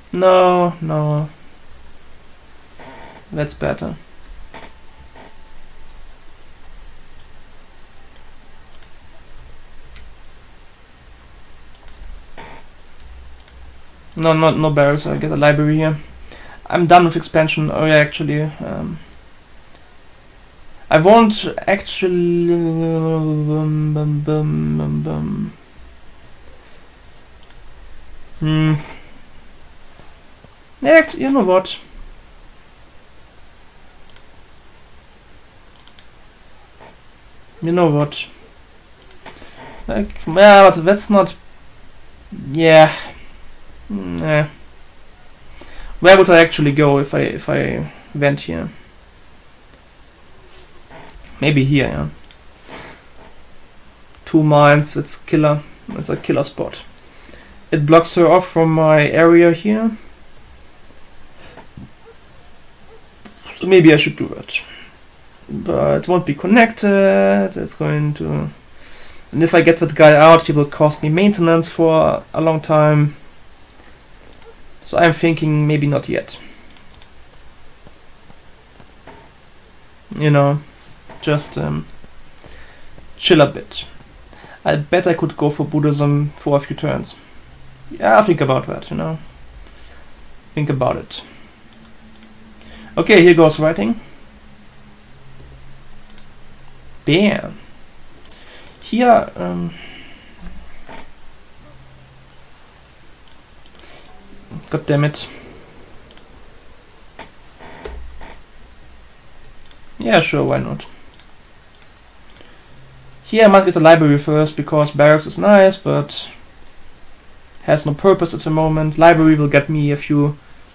No, no. That's better. No, no barrels. I get a library here. I'm done with expansion. Oh yeah, actually, I won't actually. Yeah, you know what? You know what? Like, yeah, but that's not. Yeah. Yeah. Where would I actually go if I went here? Maybe here, yeah. 2 mines, it's killer. It's a killer spot. It blocks her off from my area here. So maybe I should do that. But it won't be connected. It's going to... And if I get that guy out, he will cost me maintenance for a long time. So I'm thinking maybe not yet. You know, just chill a bit. I bet I could go for Buddhism for a few turns. Yeah, think about that, you know. Think about it. Okay, here goes writing. Bam. Here, God damn it. Yeah, sure, why not? Here I might get the library first, because barracks is nice, but has no purpose at the moment. Library will get me a few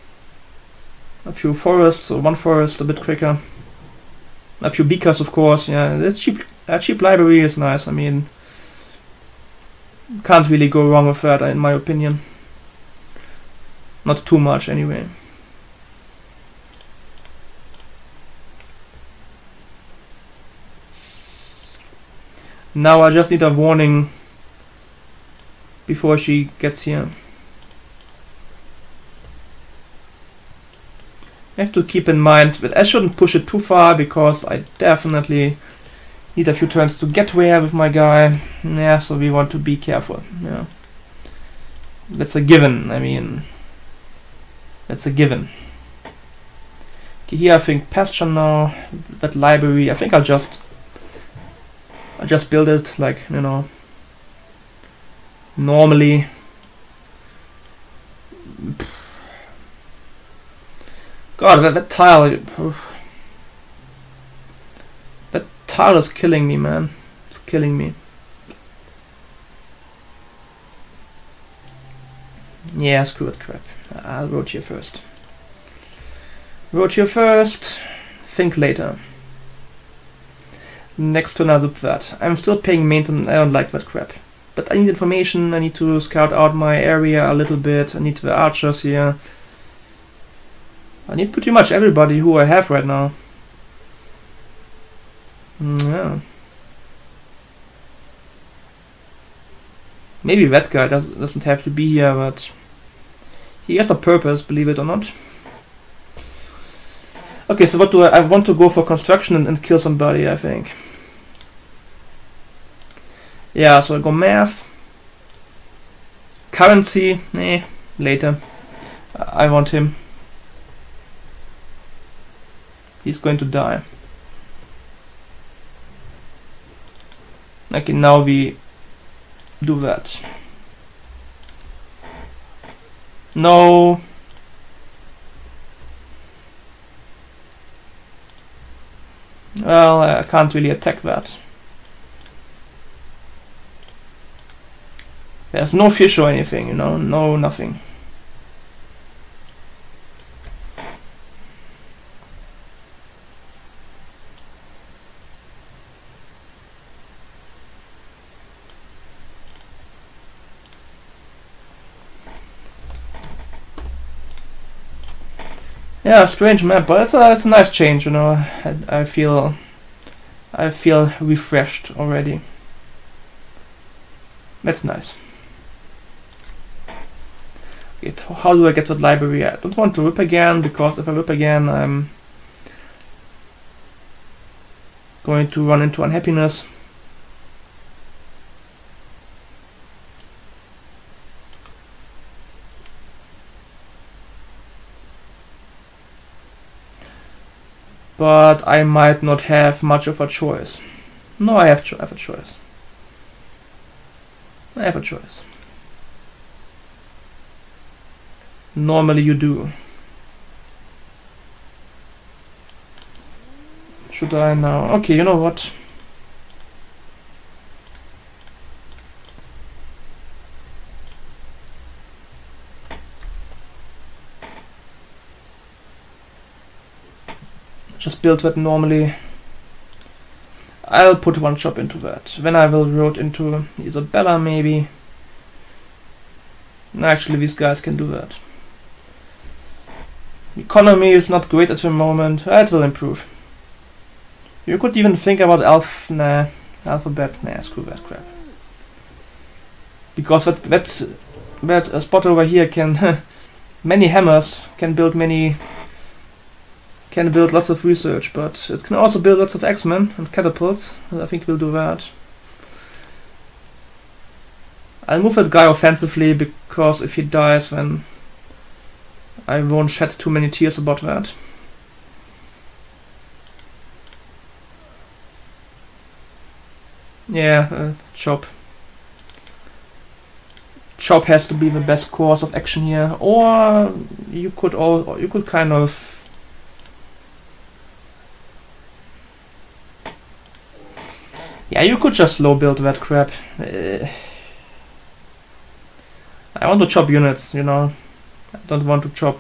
forests, or 1 forest a bit quicker. A few beakers, of course, yeah. It's cheap. A cheap library is nice, I mean, can't really go wrong with that, in my opinion. Not too much, anyway. Now I just need a warning before she gets here. I have to keep in mind that I shouldn't push it too far, because I definitely need a few turns to get where with my guy. Yeah, so we want to be careful. Yeah, that's a given. I mean, that's a given. Okay, here I think pasture now. That library, I think I'll just build it like, you know, normally. God, that tile. That tile is killing me, man. It's killing me. Yeah, screw it, crap. I'll road here first. Road here first. Think later. Next to another that. I'm still paying maintenance. I don't like that crap. But I need information. I need to scout out my area a little bit. I need the archers here. I need pretty much everybody who I have right now. Yeah. Maybe that guy doesn't have to be here, but he has a purpose, believe it or not. Okay, so what do I want to go for construction and kill somebody, I think. Yeah, so I go math. Currency, later. I want him. He's going to die. Okay, now we do that. No. Well, I can't really attack that. There's no fish or anything, you know, no nothing. Yeah, strange map, but it's a nice change, you know. I feel refreshed already. That's nice. how do I get that library? I don't want to rip again, because if I rip again, I'm going to run into unhappiness. But I might not have much of a choice. No, I have a choice. I have a choice. Normally you do. Should I now? Okay, you know what? Just build that normally. I'll put one shop into that. Then I will road into Isabella maybe. Actually, these guys can do that. Economy is not great at the moment. It will improve. You could even think about alphabet. Nah, screw that crap. Because that spot over here can many hammers can build lots of research, but it can also build lots of X-Men and catapults. I think we'll do that. I'll move that guy offensively, because if he dies, then I won't shed too many tears about that. Yeah, chop. Chop has to be the best course of action here, or you could kind of. Yeah, you could just slow build that crap. I want to chop units, you know. I don't want to chop.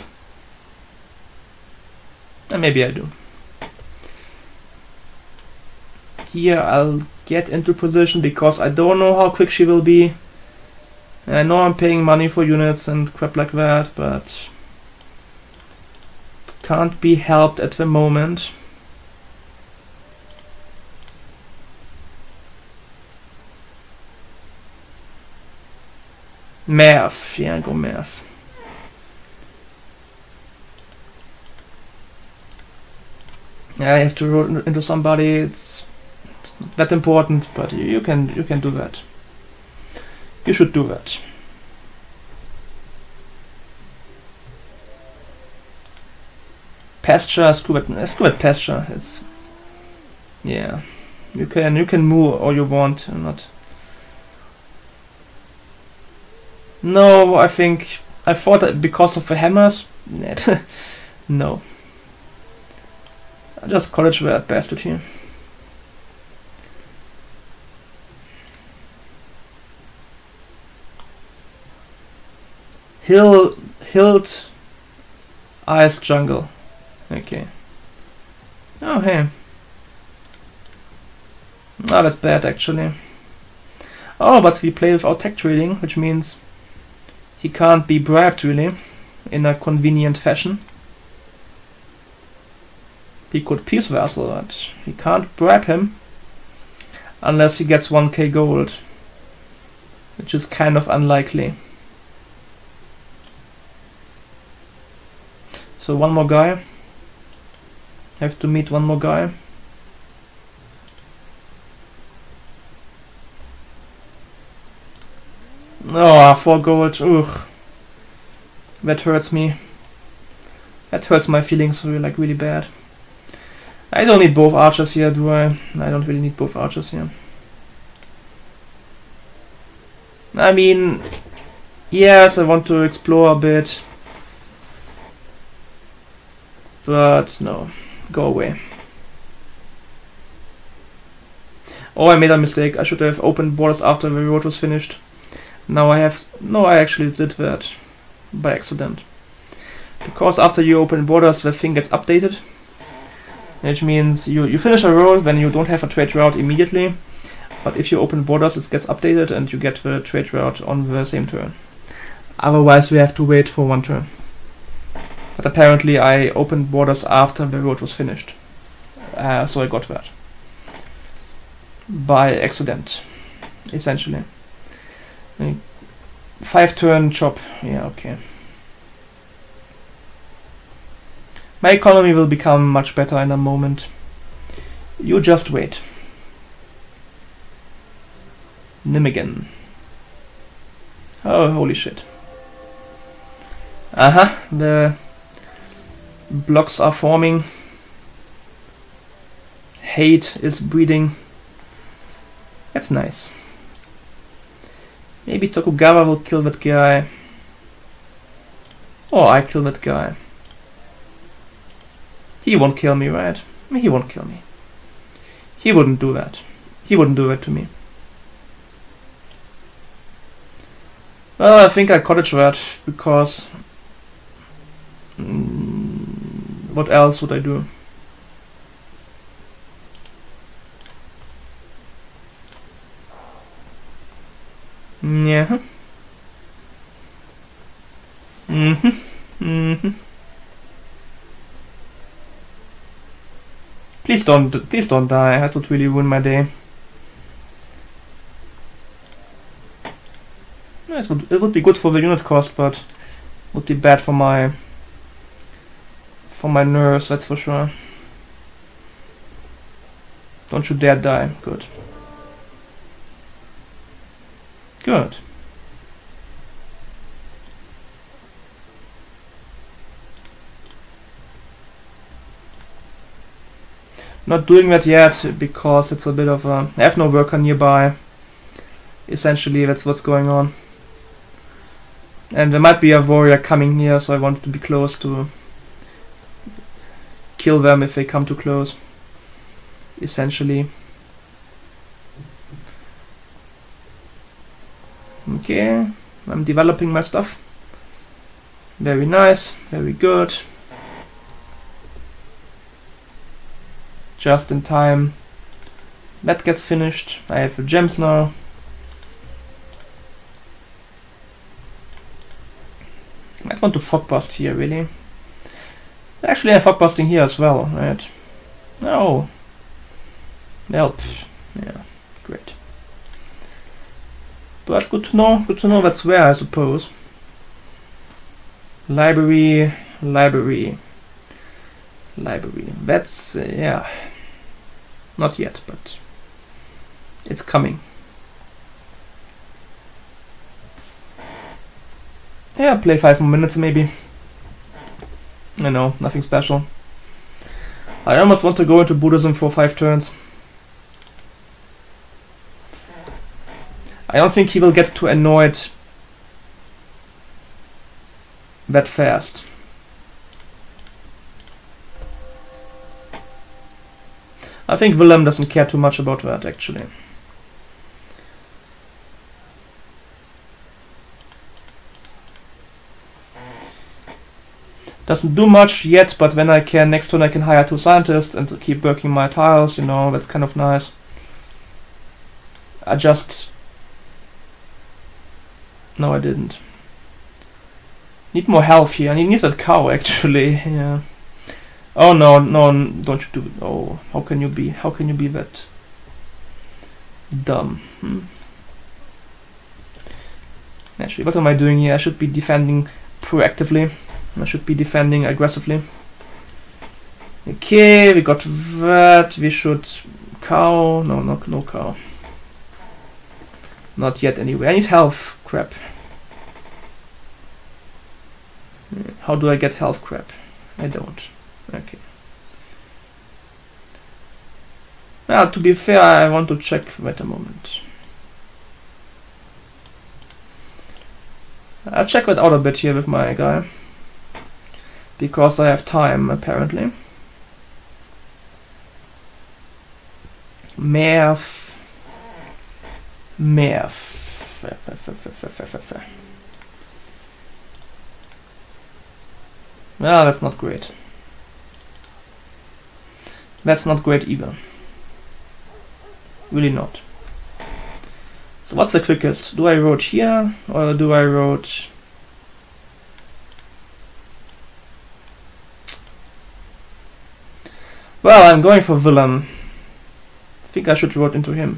And maybe I do. Here I'll get into position, because I don't know how quick she will be. And I know I'm paying money for units and crap like that, but it can't be helped at the moment. Merv, yeah, go Merv. I have to roll into somebody. It's not that important, but you can do that. You should do that. Pasture, screw it pasture. It's, yeah. You can move all you want and not. No, I thought that because of the hammers. No. I just college that bastard here. Hilt Ice Jungle. Okay. Oh hey. Oh, that's bad actually. Oh, but we play without tech trading, which means he can't be bribed really in a convenient fashion. He could peace vassal, but he can't bribe him unless he gets 1k gold, which is kind of unlikely. So one more guy. Have to meet one more guy. Oh, 4 gold. Ugh. That hurts me. That hurts my feelings really bad. I don't need both archers here, do I? I don't really need both archers here. I mean, yes, I want to explore a bit. But no, go away. Oh, I made a mistake. I should have opened borders after the road was finished. Now I have... No, I actually did that by accident. Because after you open borders, the thing gets updated. Which means you finish a road when you don't have a trade route immediately. But if you open borders, it gets updated and you get the trade route on the same turn. Otherwise, we have to wait for 1 turn. But apparently I opened borders after the road was finished. So I got that. By accident, essentially. 5 turn chop. Yeah, okay. My economy will become much better in a moment. You just wait. Nijmegen. Oh, holy shit. Aha, the blocks are forming. Hate is breeding. That's nice. Maybe Tokugawa will kill that guy. Or I kill that guy. He won't kill me, right? He won't kill me. He wouldn't do that. He wouldn't do that to me. Well, I think I cottage that because what else would I do? Yeah. Please don't die. That would really ruin my day. Yes, it would be good for the unit cost, but would be bad for my nerves. That's for sure. Don't you dare die. Good. Good. Not doing that yet because it's a bit of a... I have no worker nearby. Essentially, that's what's going on. And there might be a warrior coming here, so I want to be close to kill them if they come too close. Essentially. Okay, I'm developing my stuff. Very nice, very good. Just in time. That gets finished. I have the gems now. I might want to fog bust here, really. Actually, I'm fog busting here as well, right? Oh. Help. Yeah, great. But good to know that's where, I suppose. Library. That's, yeah. Not yet, but it's coming. Yeah, play 5 more minutes maybe. I know, nothing special. I almost want to go into Buddhism for 5 turns. I don't think he will get too annoyed that fast. I think Willem doesn't care too much about that, actually. Doesn't do much yet, but when I can, next turn I can hire 2 scientists and keep working my tiles, you know, that's kind of nice. I just... No, I didn't. Need more health here. I need that cow, actually, yeah. Oh no, don't you do it. Oh, how can you be that dumb? Actually, what am I doing here? I should be defending proactively. I should be defending aggressively. Okay, we got that. We should cow. No cow. Not yet anyway. I need health. Crap. How do I get health? Crap. I don't. Okay. Now, to be fair, I want to check. Wait a moment. I'll check that out a bit here with my guy. Because I have time, apparently. Merv. Well, that's not great. That's not great either. Really not. So what's the quickest? Do I road here or do I road... Well, I'm going for Willem. I think I should road into him.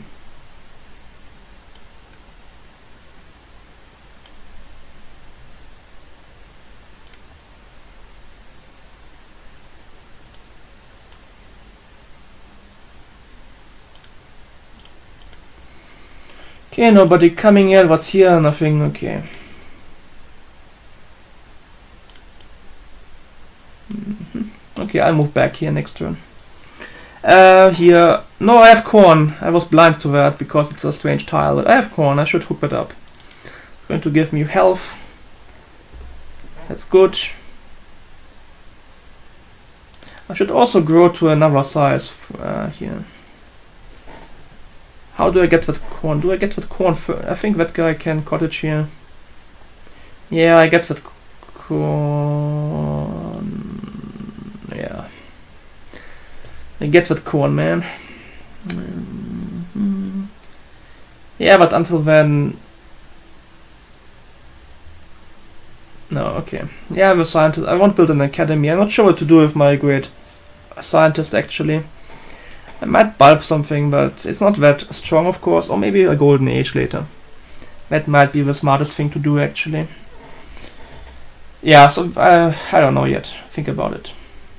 Okay, nobody coming yet. What's here? Nothing. Okay. Okay, I'll move back here next turn. Here. No, I have corn. I was blind to that because it's a strange tile. But I have corn. I should hook that up. It's going to give me health. That's good. I should also grow to another size here. How do I get that corn? Do I get that corn? I think that guy can cottage here. Yeah, I get that corn. Yeah. I get that corn, man. Yeah, but until then... No, okay. Yeah, I'm a scientist. I won't build an academy. I'm not sure what to do with my great scientist, actually. I might bulb something, but it's not that strong, of course. Or maybe a golden age later. That might be the smartest thing to do, actually. Yeah, so I don't know yet. Think about it.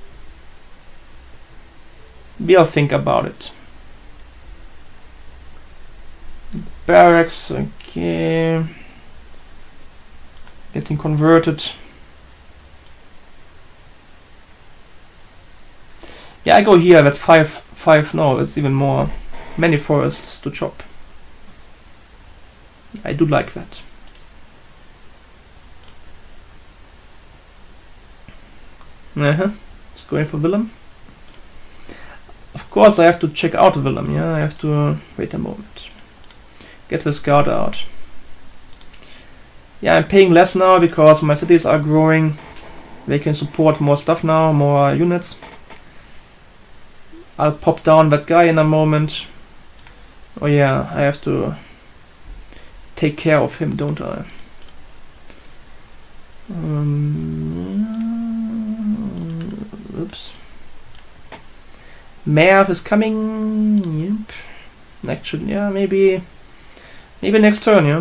We'll think about it. Barracks, okay. Getting converted. Yeah, I go here. That's five. No, it's even more. Many forests to chop. I do like that. It's going for Willem. Of course, I have to check out Willem. Yeah, I have to wait a moment. Get this guard out. Yeah, I'm paying less now because my cities are growing. They can support more stuff now, more units. I'll pop down that guy in a moment. Oh yeah, I have to take care of him, don't I? Oops. Merv is coming. Yep. Actually, yeah, maybe next turn, yeah.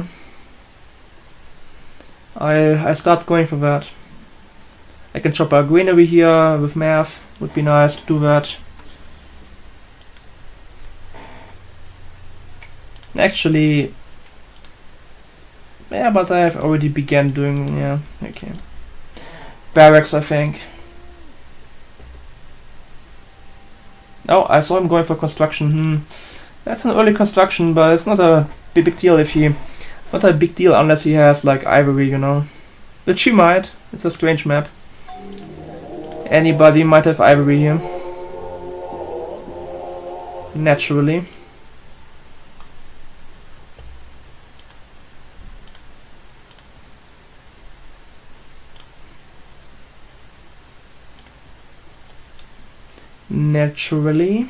I start going for that. I can chop a greenery here with Merv. Would be nice to do that. Actually, yeah, but I have already began doing, yeah, okay. Barracks, I think. Oh, I saw him going for construction. That's an early construction, but it's not a big deal if he... Not a big deal unless he has, like, ivory, you know. Which he might. It's a strange map. Anybody might have ivory here. Naturally. Naturally.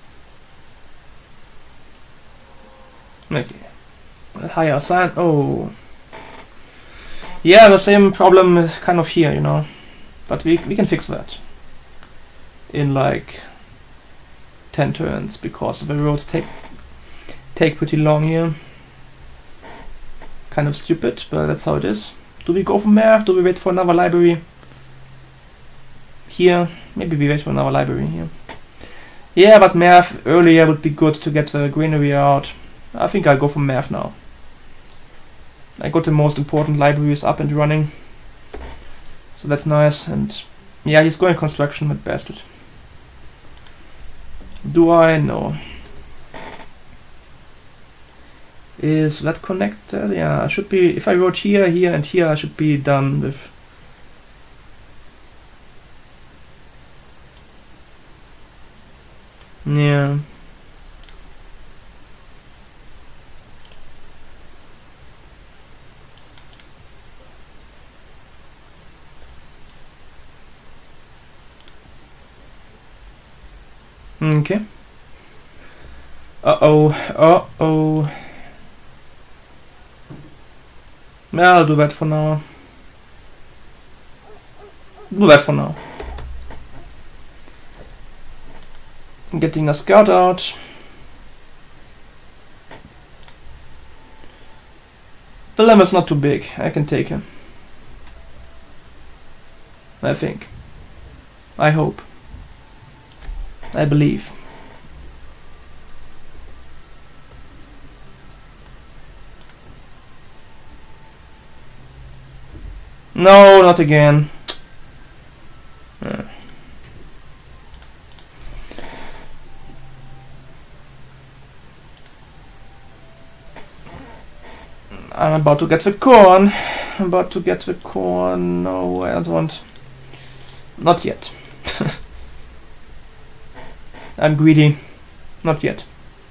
Okay. Higher side. Oh. Yeah, the same problem is kind of here, you know. But we can fix that. In like 10 turns, because the roads take pretty long here. Kind of stupid, but that's how it is. Do we go for Merv? Do we wait for another library? Here. Maybe we wait for another library here. Yeah, but Merv earlier would be good to get the greenery out. I think I'll go for Merv now. I got the most important libraries up and running. So that's nice. And yeah, he's going construction, that bastard. Do I? No. Is that connected? Yeah, I should be... If I wrote here, here and here, I should be done with... Yeah. Okay. Uh-oh. Yeah, I'll do that for now. Getting a scout out. Willem is not too big. I can take him. I think. I hope. I believe. No, not again. I'm about to get the corn. I'm about to get the corn. No, I don't want. Not yet. I'm greedy. Not yet.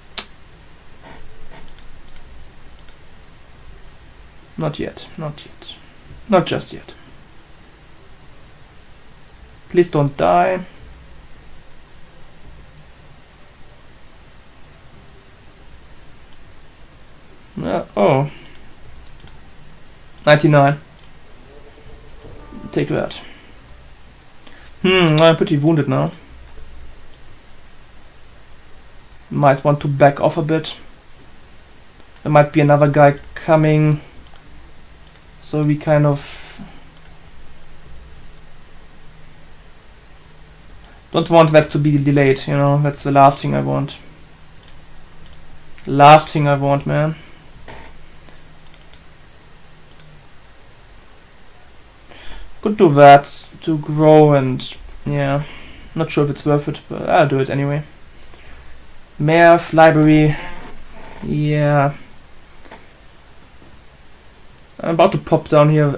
Not yet. Not yet. Not just yet. Please don't die. Oh. 99. Take that. I'm pretty wounded now. Might want to back off a bit. There might be another guy coming. So we kind of don't want that to be delayed, you know, that's the last thing I want. Last thing I want, man. Could do that to grow and yeah, not sure if it's worth it, but I'll do it anyway. Math, library, yeah. I'm about to pop down here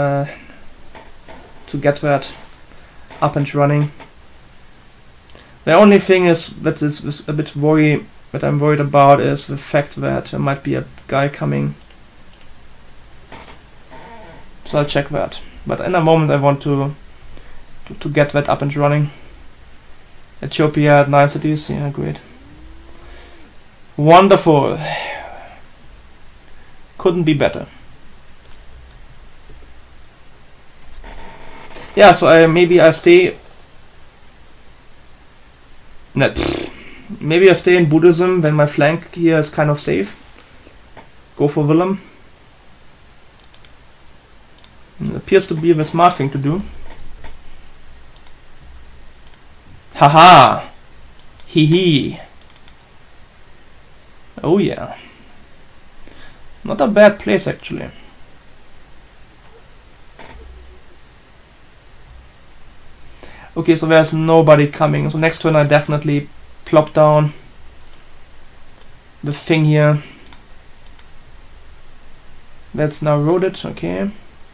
to get that up and running. The only thing is that is a bit that I'm worried about is the fact that there might be a guy coming. So I'll check that. But in a moment I want to get that up and running. Ethiopia at 9 cities, yeah, great. Wonderful. Couldn't be better. Yeah, so maybe I stay. Maybe I stay in Buddhism when my flank here is kind of safe. Go for Willem. It appears to be the smart thing to do. Haha! Hee hee! Oh yeah. Not a bad place actually. Okay, so there's nobody coming. So next turn I definitely plop down the thing here. That's now roaded, okay.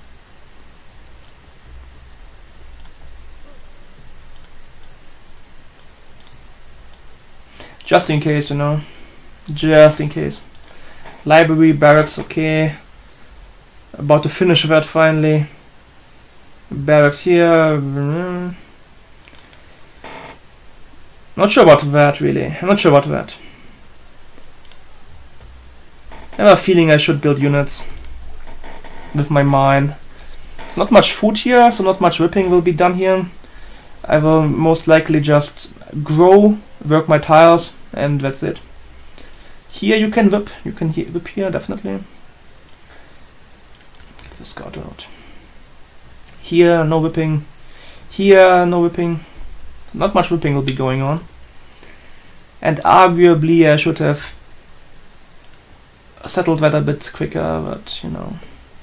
Just in case, you know. Just in case. Library, barracks, okay. About to finish that finally. Barracks here. Not sure about that really. I'm not sure about that. I have a feeling I should build units with my mine. Not much food here, so not much ripping will be done here. I will most likely just grow, work my tiles, and that's it. Here you can whip. You can whip here, definitely. Get the scout out. Here, no whipping. Here, no whipping. Not much whipping will be going on. And arguably I should have settled that a bit quicker, but you know.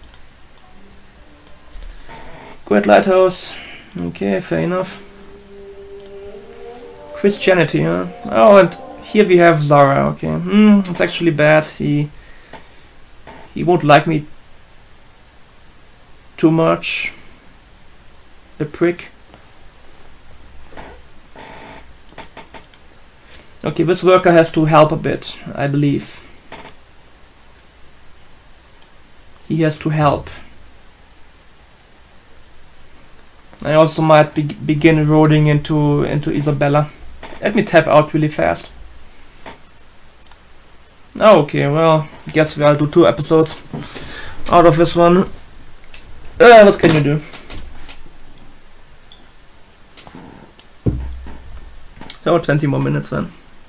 Great Lighthouse. Okay, fair enough. Christianity, huh? Oh, and here we have Zara, okay. It's actually bad. He won't like me too much. The prick. Okay, this worker has to help a bit, I believe. He has to help. I also might begin eroding into Isabella. Let me tap out really fast. Oh, okay, well, guess I'll do 2 episodes out of this one. What can you do? So 20 more minutes then.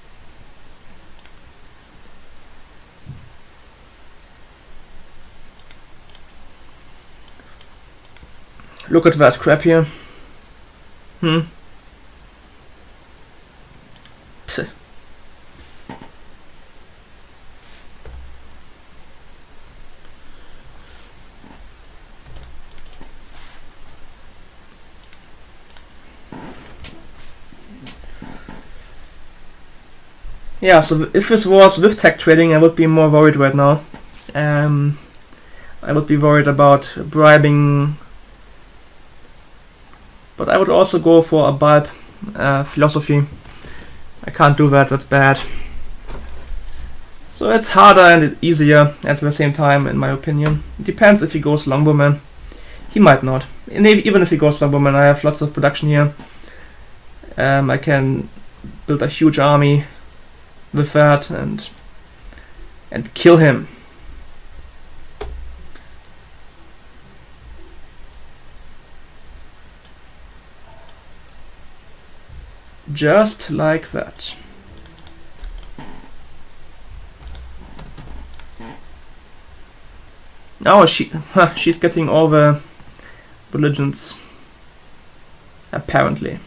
Look at that crap here. Psst. Yeah, so if this was with tech trading, I would be more worried right now. I would be worried about bribing, but I would also go for a bulb philosophy. I can't do that, that's bad. So it's harder and easier at the same time, in my opinion. It depends if he goes Longbowman. He might not. And even if he goes Longbowman, I have lots of production here. I can build a huge army with that and kill him. Just like that. Oh, she's getting all the religions, apparently.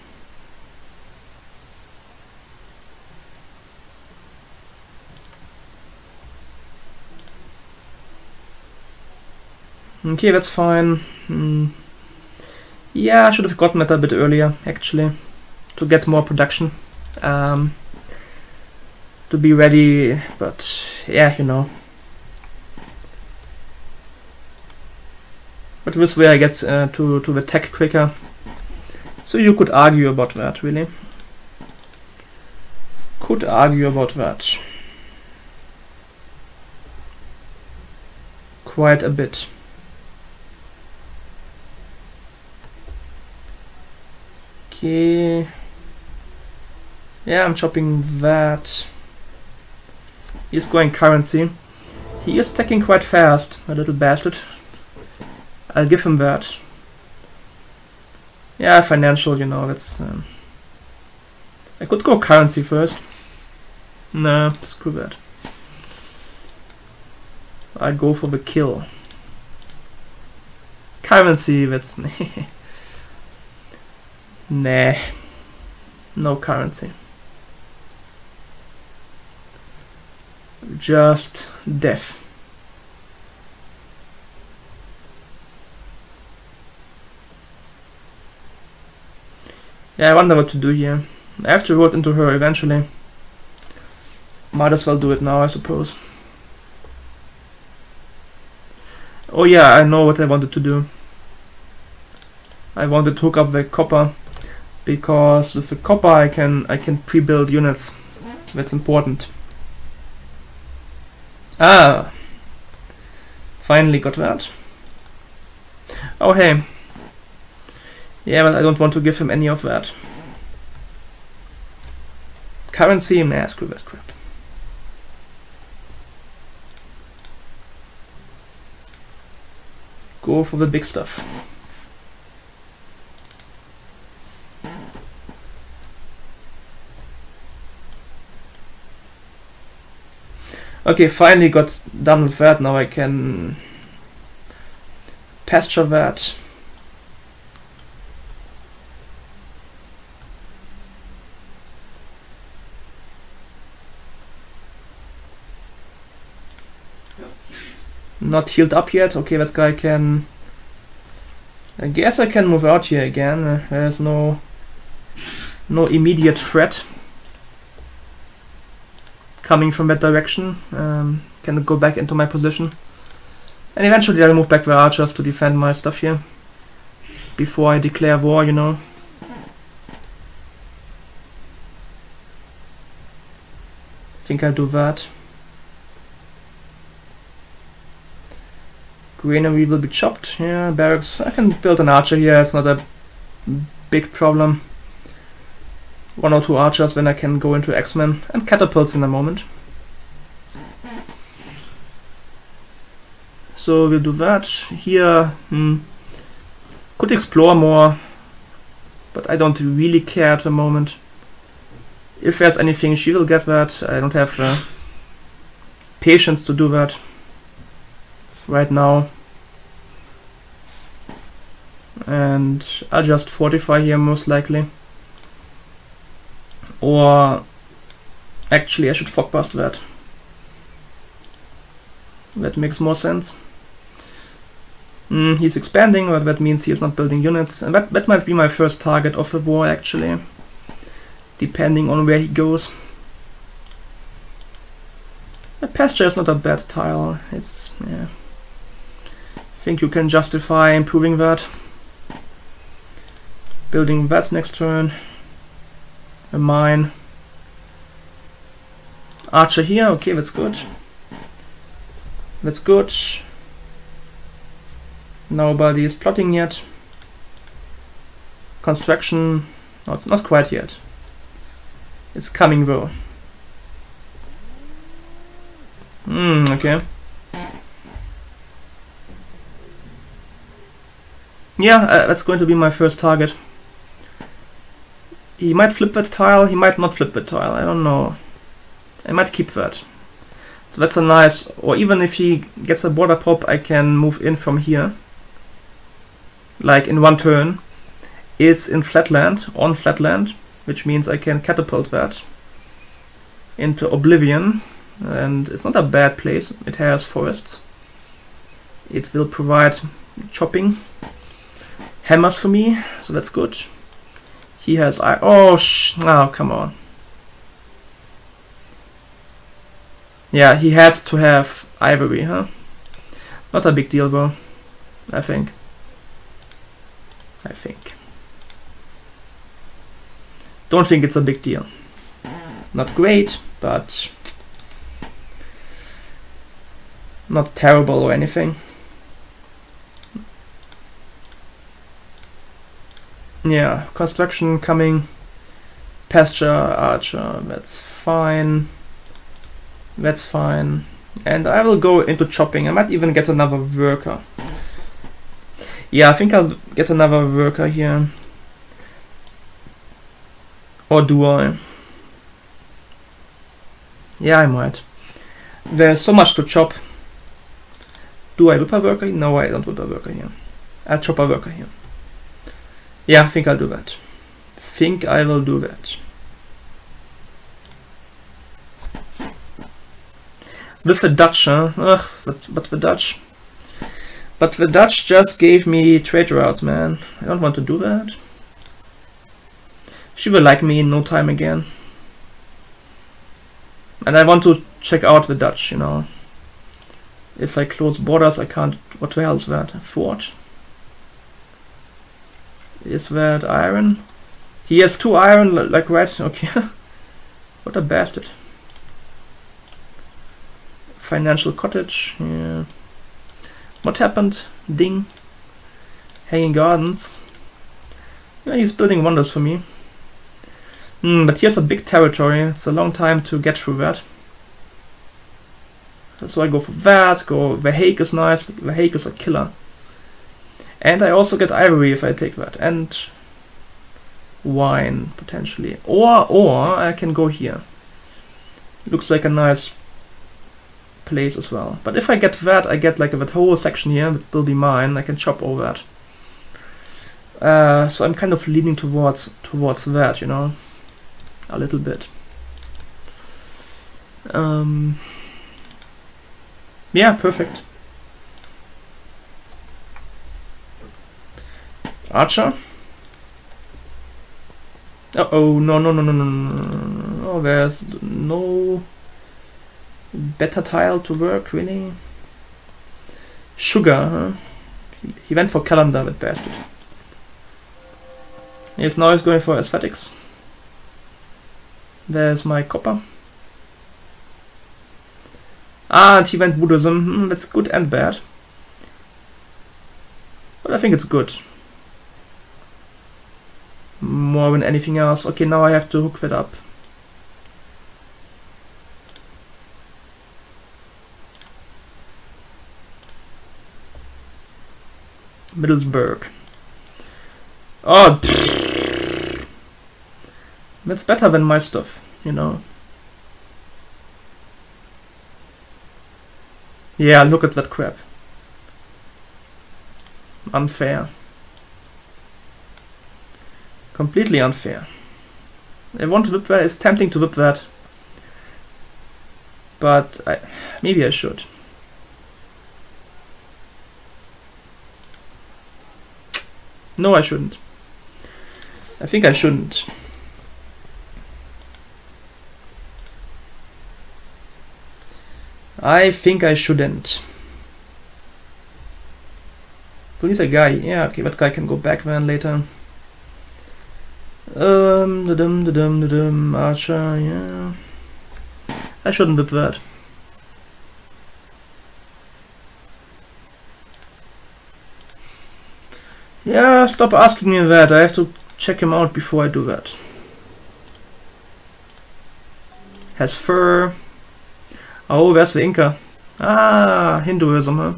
Okay, that's fine. Yeah, I should have gotten that a bit earlier, actually, to get more production, to be ready, but yeah, you know. But this way I get to the tech quicker. So you could argue about that, really. Could argue about that. Quite a bit. Okay. Yeah, I'm chopping that. He's going currency. He is attacking quite fast, a little bastard. I'll give him that. Yeah, financial, you know, that's... I could go currency first. Nah, screw that. I go for the kill. Currency, that's... Nah. No currency. Just death. Yeah, I wonder what to do here. I have to road into her eventually. Might as well do it now, I suppose. Oh yeah, I know what I wanted to do. I wanted to hook up the copper, because with the copper I can pre-build units. That's important. Ah, finally got that. Oh hey. Yeah, but I don't want to give him any of that. Currency, nah, screw that crap. Go for the big stuff. Okay, finally got done with that. Now I can pasture that. Not healed up yet. Okay, that guy can... I guess I can move out here again. There's no immediate threat coming from that direction. Can go back into my position. And eventually I'll move back the archers to defend my stuff here. Before I declare war, you know. I think I'll do that. Granary will be chopped. Yeah, barracks. I can build an archer here. It's not a big problem. 1 or 2 archers, then I can go into X-Men and catapults in a moment. So we'll do that. Here, could explore more, but I don't really care at the moment. If there's anything, she will get that. I don't have patience to do that right now. And I'll just fortify here most likely. Or actually I should fog bust that. That makes more sense. He's expanding, but that means he is not building units. And that might be my first target of the war actually. Depending on where he goes. The pasture is not a bad tile. It's, yeah. I think you can justify improving that. Building that next turn. A mine. Archer here, okay, that's good. That's good. Nobody is plotting yet. Construction, not quite yet. It's coming though. Okay. Yeah, that's going to be my first target. He might flip that tile, he might not flip that tile, I don't know. I might keep that. So that's a nice, or even if he gets a border pop, I can move in from here. Like in one turn. It's in flatland, on flatland, which means I can catapult that into oblivion. And it's not a bad place, it has forests. It will provide chopping hammers for me, so that's good. He has oh, come on. Yeah, he had to have ivory, huh? Not a big deal though, I think. Don't think it's a big deal. Not great, but not terrible or anything. Yeah, construction coming. Pasture, archer, that's fine. That's fine. And I will go into chopping. I might even get another worker. Yeah, I think I'll get another worker here. Or do I? Yeah, I might. There's so much to chop. Do I whip a worker? No, I don't whip a worker here. I'll chop a worker here. Yeah, I think I'll do that. Think I will do that. With the Dutch, huh? Ugh, but the Dutch. But the Dutch just gave me trade routes, man. I don't want to do that. She will like me in no time again. And I want to check out the Dutch, you know. If I close borders, I can't... What the hell is that? A fort? Is that iron? He has 2 iron, like red. Okay. What a bastard. Financial cottage. Yeah. What happened? Ding. Hanging gardens. Yeah, he's building wonders for me. But here's a big territory. It's a long time to get through that. So I go for that. The Hague is nice. The Hague is a killer. And I also get ivory if I take that. And wine, potentially. Or I can go here. Looks like a nice place as well. But if I get that, I get like that whole section here that will be mine. I can chop all that. So I'm kind of leaning towards that, you know. A little bit. Yeah, perfect. Archer. Oh, no. There's no better tile to work, really. Sugar, huh? He went for calendar, that bastard. Yes, now he's going for aesthetics. There's my copper. And he went Buddhism. That's good and bad. But I think it's good. More than anything else. Okay, now I have to hook that up. Middlesbrough. Oh, pfft. That's better than my stuff, you know. Yeah, look at that crap. Unfair. Completely unfair. I want to whip that. It's tempting to whip that. But maybe I should. No, I shouldn't. I think I shouldn't. I think I shouldn't. Police a guy. Yeah, okay, that guy can go back then later. Archer, yeah. I shouldn't whip that. Yeah, stop asking me that. I have to check him out before I do that. Has fur. Oh, where's the Inca? Ah, Hinduism, huh?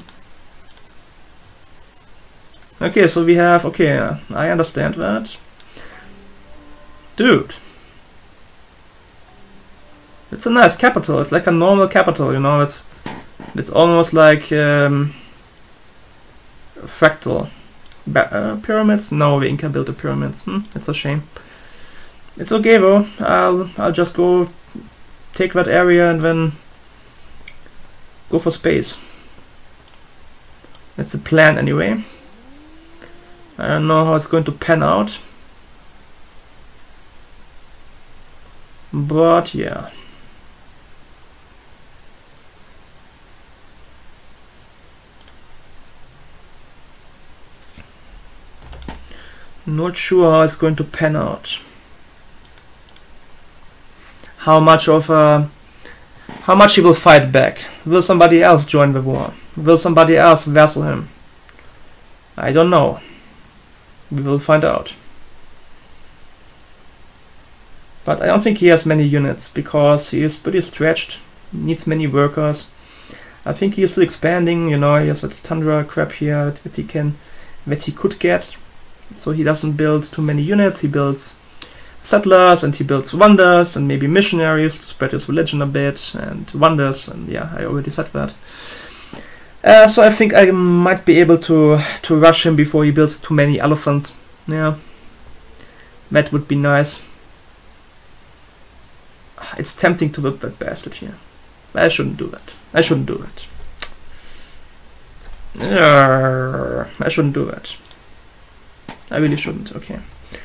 Okay, so we have... Okay, I understand that. Dude. It's a nice capital. It's like a normal capital, you know. It's almost like fractal. Pyramids? No, the Inca built the pyramids. It's a shame. It's okay though. I'll just go take that area and then go for space. That's the plan anyway. I don't know how it's going to pan out. But yeah. Not sure how it's going to pan out. How much he will fight back? Will somebody else join the war? Will somebody else vassal him? I don't know. We will find out. But I don't think he has many units because he is pretty stretched. Needs many workers. I think he is still expanding. You know, he has that tundra crap here that he could get. So he doesn't build too many units. He builds settlers and he builds wonders and maybe missionaries to spread his religion a bit and wonders, and yeah, I already said that. So I think I might be able to rush him before he builds too many elephants. Yeah, that would be nice. It's tempting to whip that bastard here. I shouldn't do that. I shouldn't do that. I shouldn't do that. I really shouldn't. Okay.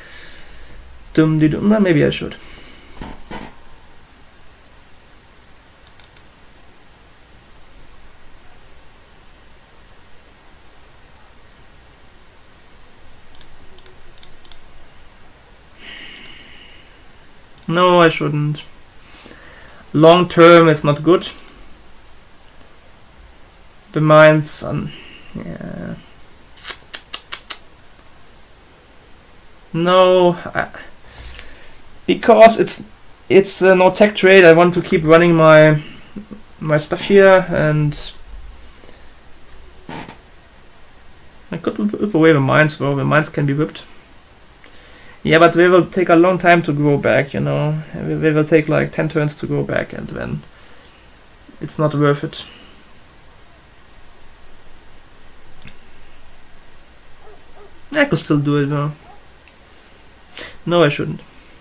Well, maybe I should. No, I shouldn't. Long term, it's not good. The mines, yeah. No, because it's no tech trade. I want to keep running my stuff here, and I could whip away the mines though. The mines can be whipped. Yeah, but they will take a long time to grow back, you know. They will take like 10 turns to grow back, and then it's not worth it. I could still do it though. No, I shouldn't.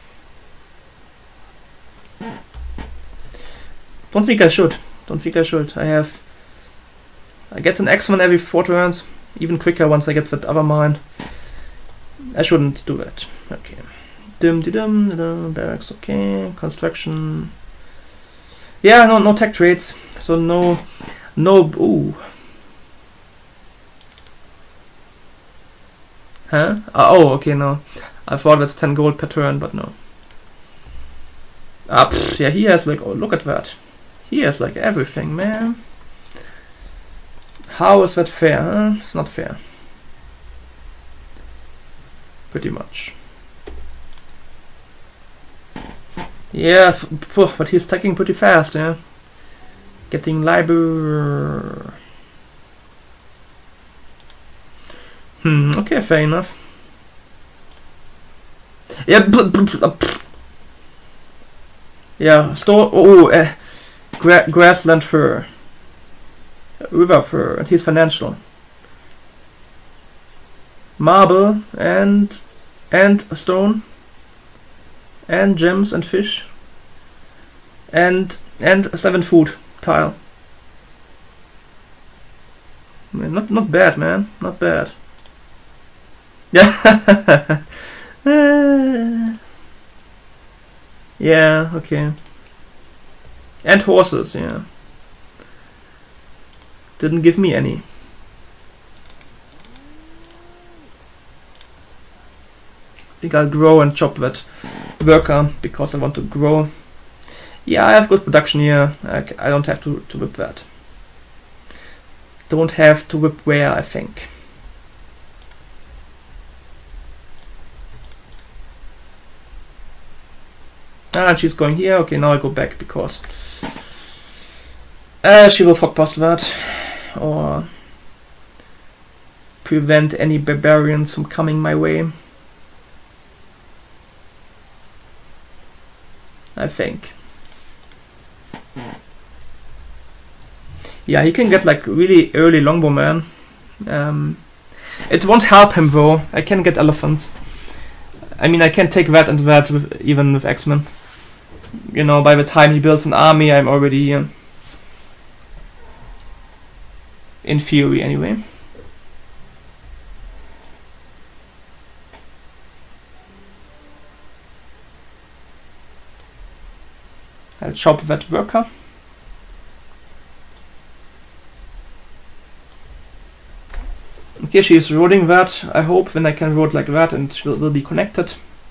Don't think I should. Don't think I should. I get an X1 every 4 turns, even quicker once I get that other mine. I shouldn't do that. Okay. Barracks, okay. Construction. Yeah, no tech trades. So no, ooh. Huh? Oh, okay, no. I thought that's 10 gold per turn, but no. Yeah, he has like, oh, look at that. He has like everything, man. How is that fair, huh? It's not fair. Pretty much. Yeah, but he's attacking pretty fast, yeah. Getting Liber. Okay, fair enough. Yeah, yeah, grassland fur. River fur, and he's financial. Marble and stone and gems and fish and 7 food tile. I mean, not bad, man. Not bad. Yeah. Yeah, okay. And horses, yeah. Didn't give me any. I think I'll grow and chop that worker because I want to grow. Yeah, I have good production here. I don't have to whip that. Don't have to whip where, I think. Ah, she's going here. Okay, now I go back because she will fog past that or prevent any barbarians from coming my way. I think. Yeah, he can get like really early longbowman. It won't help him though. I can get elephants. I mean, I can take that and that even with X-Men. You know, by the time he builds an army, I'm already here. In theory, anyway. I'll chop that worker. Okay, she is roading that. I hope then I can road like that and it will be connected.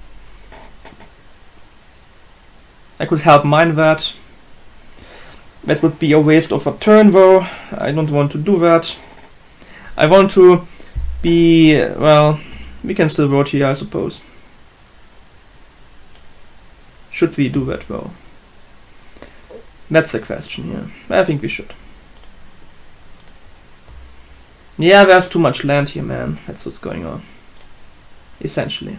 I could help mine that. That would be a waste of a turn though. I don't want to do that. I want to be, well, we can still road here, I suppose. Should we do that though? That's the question, yeah. I think we should. Yeah, there's too much land here, man. That's what's going on. Essentially.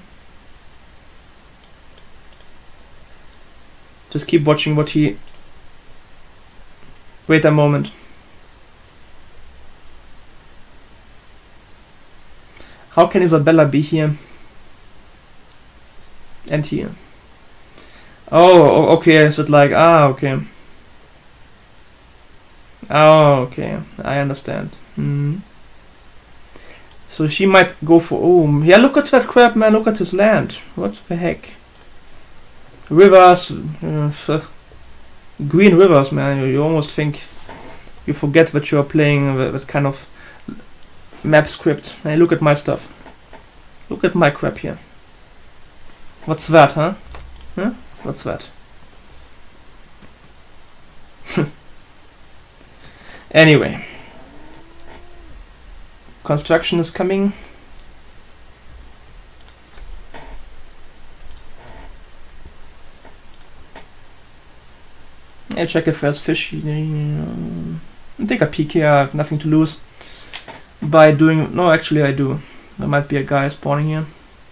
Just keep watching what he... Wait a moment. How can Isabella be here? And here? Oh, okay, is it like... Ah, okay. Oh, okay. I understand. So she might go for... Oh, yeah, look at that crap, man. Look at his land. What the heck? Rivers. Green rivers, man. You almost think... You forget that you are playing with kind of map script. Hey, look at my stuff. Look at my crap here. What's that, huh? Huh? What's that? Anyway. Construction is coming. I check if there's fish. Take a peek here. I have nothing to lose by doing. No, actually I do. There might be a guy spawning here.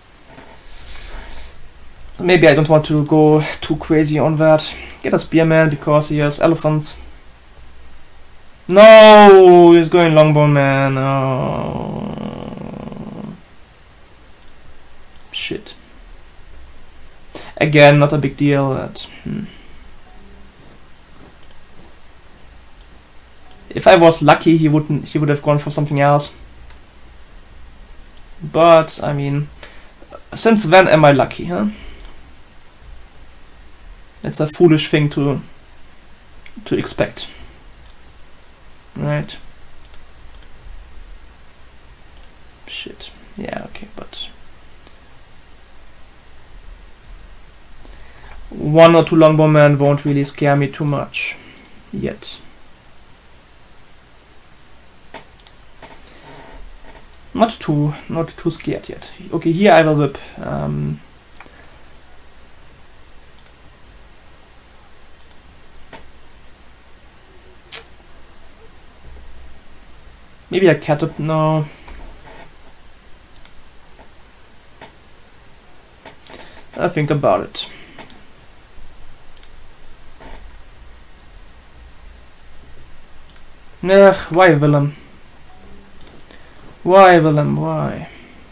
Maybe I don't want to go too crazy on that. Get a spearman because he has elephants. No, he's going longbow, man. Oh. Shit. Again, not a big deal. That, If I was lucky, he would have gone for something else. But I mean, since when am I lucky, huh? It's a foolish thing to expect. Right. Shit. Yeah, okay, but 1 or 2 longbowmen won't really scare me too much yet. Not too scared yet. Okay, here I will whip. Maybe a cat. No. I'll think about it. Ugh, why Willem? Why Willem? Why?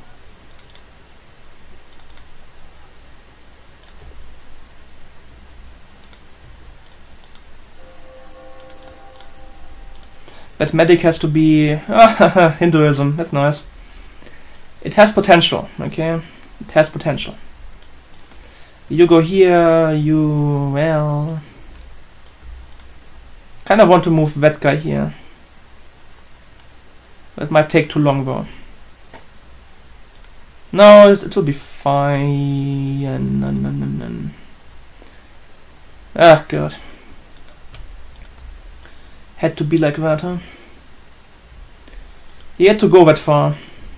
That medic has to be Hinduism. That's nice. It has potential. Okay, it has potential. You go here. You well. Kind of want to move that guy here. It might take too long though. No, it will be fine. Ah, God. Had to be like that, huh? He had to go that far.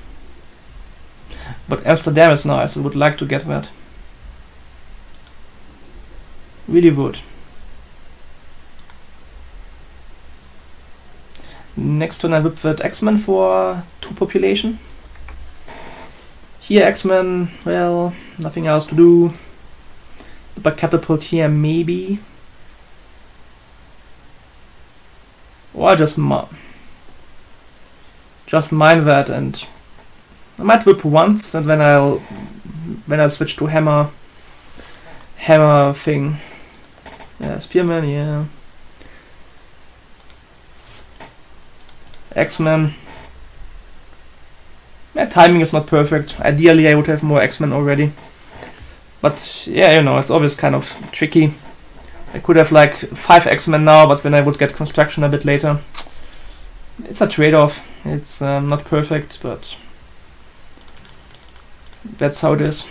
But Amsterdam is nice. I would like to get that. Really would. Next turn I whip that X-Men for 2 population. Here X-Men, well, nothing else to do. But catapult here maybe. Or I just mine that, and I might whip once, and then I'll switch to hammer thing. Yeah, Spearman, yeah. X-Men. My timing is not perfect. Ideally I would have more X-Men already. But yeah, you know, it's always kind of tricky. I could have like 5 X-Men now, but then I would get construction a bit later. It's a trade-off. It's not perfect, but that's how it is.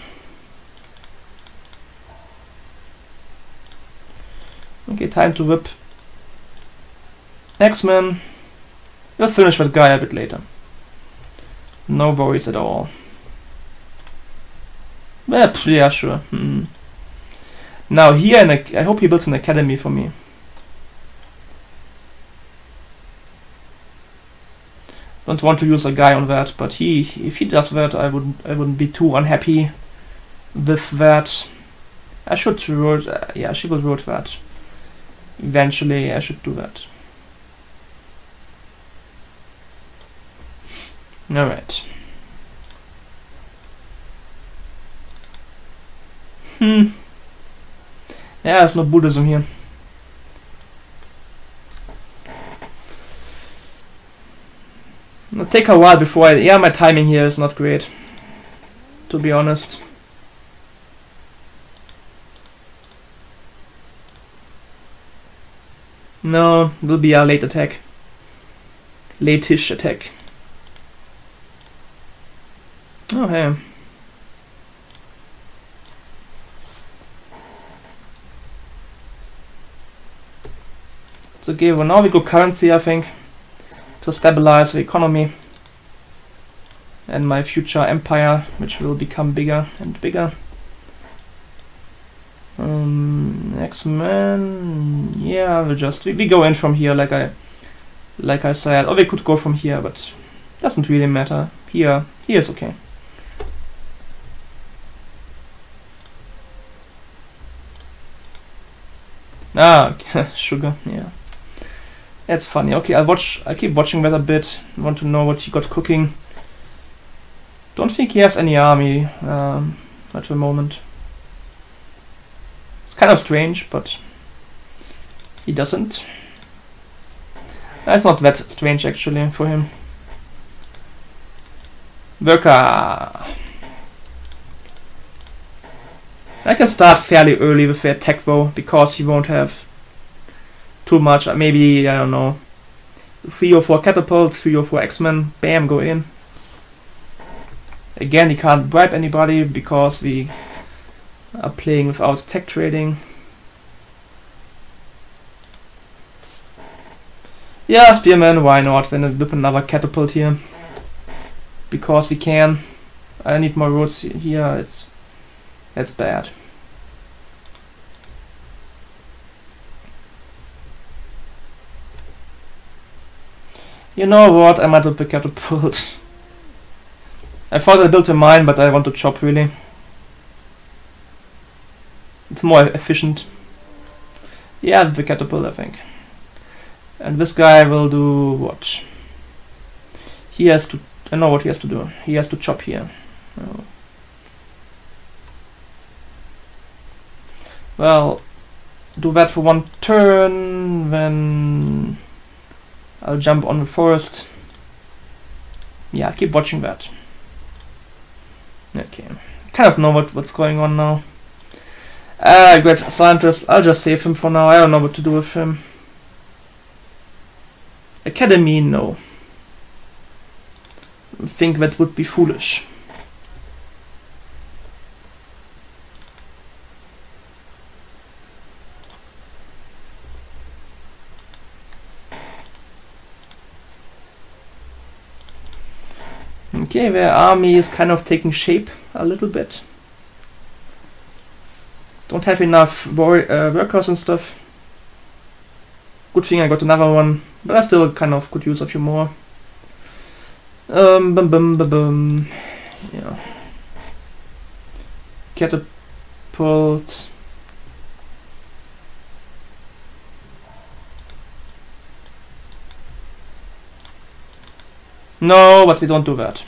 Okay, time to whip X-Men. We'll finish that guy a bit later. No worries at all. Yeah, sure. Now here, I hope he builds an academy for me. Don't want to use a guy on that, but if he does that, I wouldn't be too unhappy with that. I should road, yeah, she will road that. Eventually, I should do that. All right. Yeah, there's no Buddhism here. It'll take a while before yeah, my timing here is not great, to be honest. No, it will be a late attack. Late-ish attack. Oh, hey. It's okay, well now we go currency, I think, to stabilize the economy and my future empire, which will become bigger and bigger. X-Men, yeah, we go in from here, like I said, or we could go from here, but doesn't really matter. Here is okay. Ah, sugar, yeah. That's funny. Okay, I'll keep watching that a bit. I want to know what he got cooking. Don't think he has any army at the moment. It's kind of strange, but he doesn't. That's not that strange actually for him. Worker. I can start fairly early with the attack though, because he won't have too much. Maybe, I don't know, 3 or 4 catapults, 3 or 4 X-Men. Bam, go in. Again, he can't bribe anybody because we are playing without tech trading. Yeah, Spearman, why not? Then I whip another catapult here. Because we can. I need more roads here, that's bad. You know what, I might whip a catapult. I thought I built a mine, but I want to chop really. It's more efficient. Yeah, the catapult, I think. And this guy will do what? He has to, I know what he has to do. He has to chop here. Oh. Well, do that for 1 turn, then I'll jump on the forest. Yeah, keep watching that. Okay, kind of know what's going on now. Great scientist, I'll just save him for now. I don't know what to do with him. Academy, no. think that would be foolish. Okay, their army is kind of taking shape a little bit. Don't have enough workers and stuff. Good thing I got another one, but I still kind of could use a few more. Yeah. Catapult. No, but we don't do that.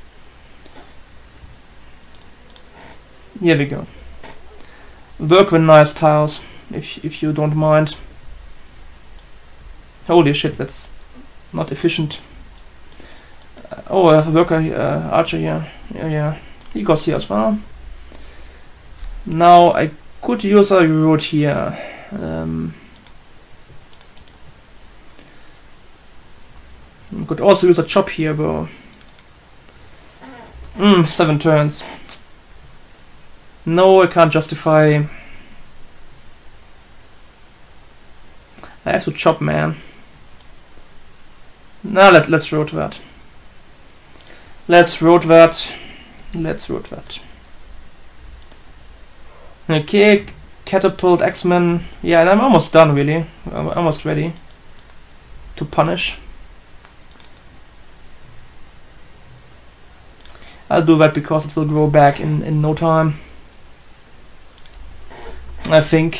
Here we go. Work with nice tiles, if you don't mind. Holy shit, that's not efficient. Oh, I have a worker, archer here. Yeah, he goes here as well. Now I could use a road here. Could also use a chop here, bro. 7 turns. No, I can't justify. I have to chop, man. Now let's road that. Let's road that. Let's road that. Okay, catapult X-Men. Yeah, and I'm almost done, really. I'm almost ready to punish. I'll do that because it will grow back in no time, I think.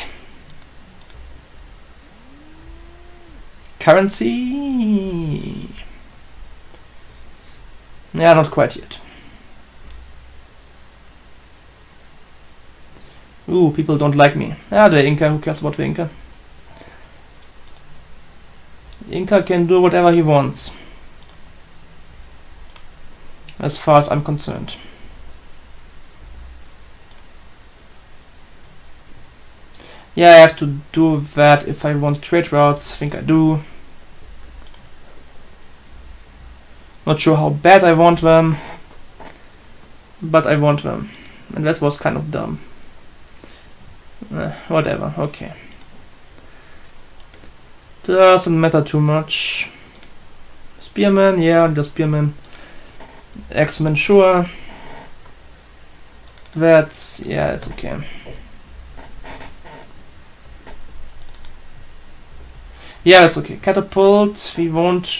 Currency? Yeah, not quite yet. Ooh, people don't like me. Ah, the Inca, who cares about the Inca? The Inca can do whatever he wants, as far as I'm concerned. Yeah, I have to do that if I want trade routes. I think I do. Not sure how bad I want them, but I want them. And that was kind of dumb. Whatever, okay. Doesn't matter too much. Spearman, yeah, the Spearman. X-Men, sure. That's, yeah, it's okay. Yeah, it's okay. Catapult, we won't.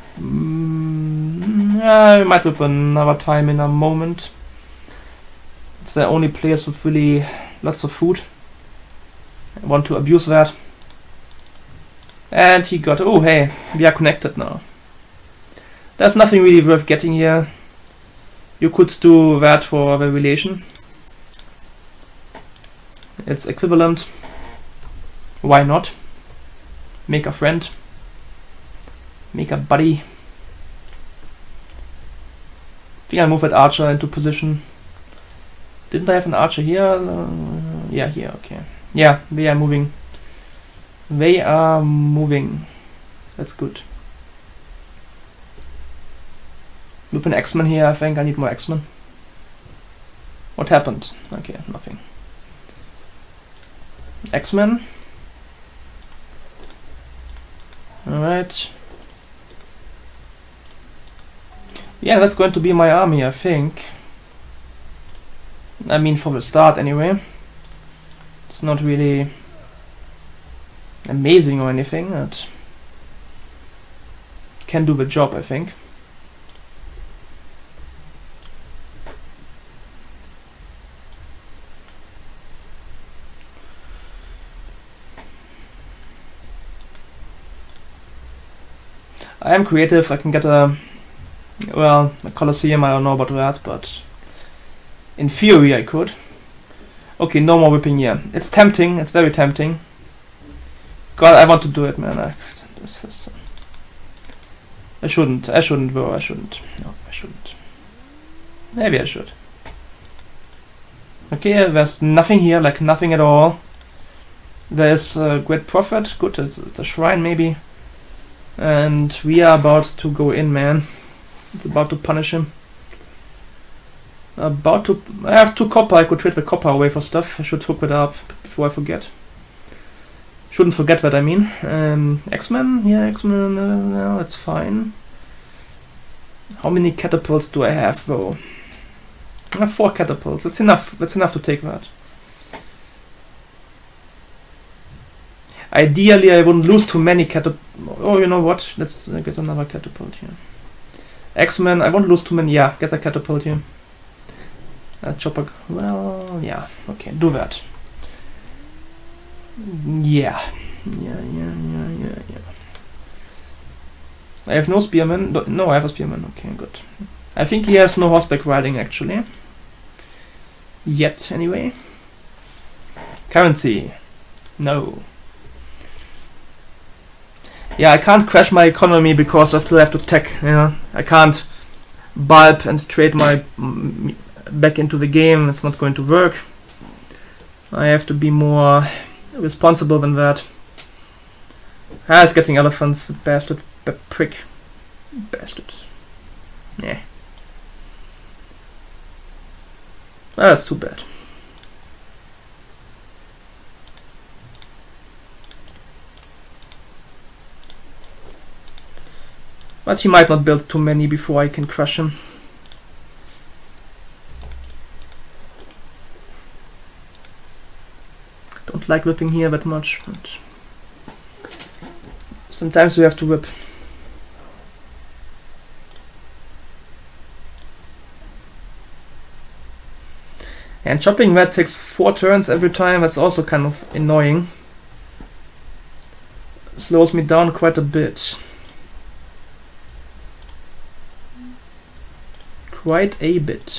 Yeah, we might whip another time in a moment. It's the only place with really lots of food. I want to abuse that. And he got. Oh, hey, we are connected now. There's nothing really worth getting here. You could do that for the relation. It's equivalent. Why not? Make a friend. Make a buddy. I think I move that archer into position. Didn't I have an archer here? Yeah, here, okay. Yeah, they are moving. They are moving. That's good. With an X-Men here, I think I need more X-Men. What happened? Okay, nothing. X-Men. Alright. Yeah, that's going to be my army, I think. I mean, for the start anyway. It's not really amazing or anything. It can do the job, I think. I am creative. I can get a Colosseum. I don't know about that, but in theory I could. Okay, no more whipping here. It's tempting. It's very tempting. God, I want to do it, man. I shouldn't. I shouldn't, bro. I shouldn't. No, I shouldn't. Maybe I should. Okay, there's nothing here, like nothing at all. There's great profit. Good, it's a shrine maybe. And we are about to go in, man. It's about to punish him. I have 2 copper, I could trade the copper away for stuff. I should hook it up before I forget. Shouldn't forget that, I mean. X-Men? Yeah, X-Men, no, it's fine. How many catapults do I have, though? I have 4 catapults. That's enough to take that. Ideally, I wouldn't lose too many catapults. Oh, you know what? Let's get another catapult here. X-Men, I won't lose too many. Yeah, get a catapult here. Chopper. Well, yeah. Okay, do that. Yeah. Yeah. I have no spearman. No, I have a spearman. Okay, good. I think he has no horseback riding, actually. Yet, anyway. Currency. No. Yeah, I can't crash my economy because I still have to tech. Yeah, I can't bulb and trade my back into the game. It's not going to work. I have to be more responsible than that. Ah, it's getting elephants, bastard, prick, bastard. Yeah. Ah, that's too bad. But he might not build too many before I can crush him. Don't like whipping here that much, but sometimes we have to whip. And chopping that takes 4 turns every time. That's also kind of annoying. Slows me down quite a bit. Quite a bit.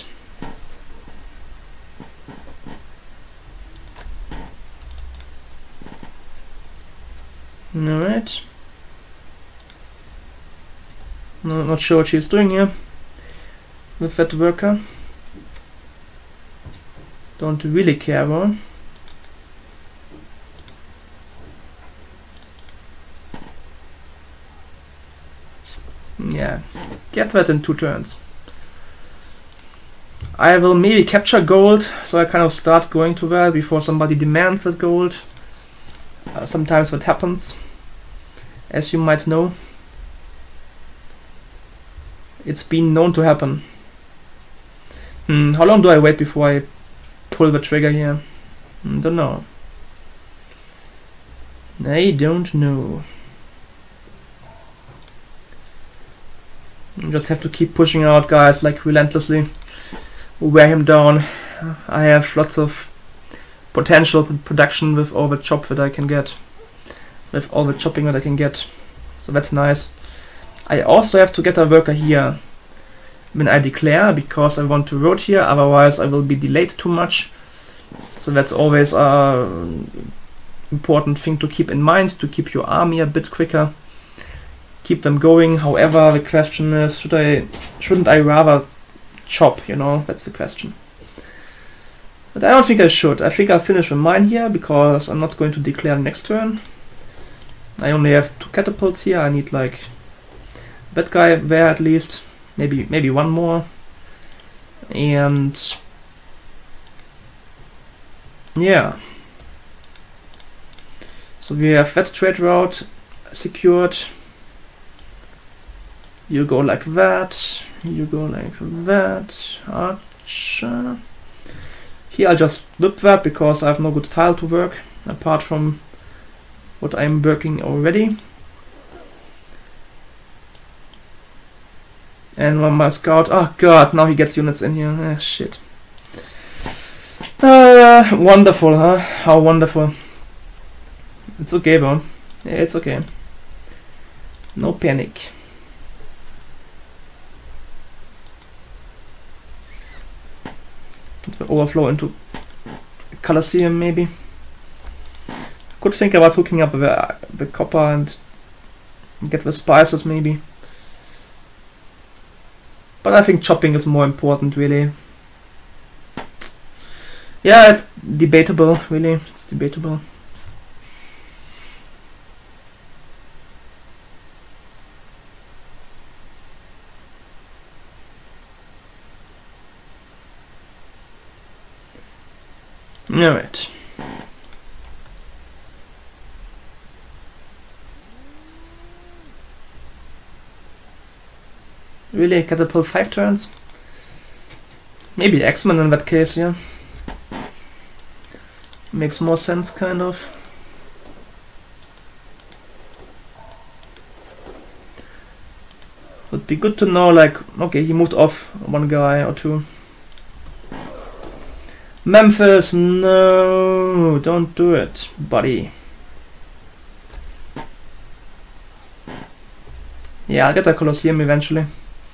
Alright. No, not sure what she's doing here with that worker. Don't really care about. Yeah, get that in 2 turns. I will maybe capture gold, so I kind of start going to that before somebody demands that gold. Sometimes that happens, as you might know. It's been known to happen. How long do I wait before I pull the trigger here? Don't know. I don't know. You just have to keep pushing out guys like relentlessly. Wear him down. I have lots of potential production with all the chop that I can get. With all the chopping that I can get. So that's nice. I also have to get a worker here when I declare, because I want to road here, otherwise I will be delayed too much. So that's always a important thing to keep in mind, to keep your army a bit quicker. Keep them going. However, the question is, shouldn't I rather chop, you know? That's the question. But I don't think I should. I think I'll finish with mine here, because I'm not going to declare next turn. I only have 2 catapults here. I need like that guy there at least. Maybe one more. And yeah. So we have that trade route secured. You go like that. You go like that. Archer. Here I'll just whip that because I have no good tile to work apart from what I'm working already. And one more scout. Oh god, now he gets units in here. Ah, shit. Wonderful, huh? How wonderful. It's okay, bro. Yeah, it's okay. No panic. It will overflow into Colosseum, maybe. Could think about hooking up the copper and get the spices, maybe. But I think chopping is more important, really. Yeah, it's debatable, really. It's debatable. Alright. Really, catapult 5 turns? Maybe X-Men in that case, yeah. Makes more sense, kind of. Would be good to know, like, okay, he moved off one guy or two. Memphis, no, don't do it, buddy. Yeah, I'll get a Colosseum eventually.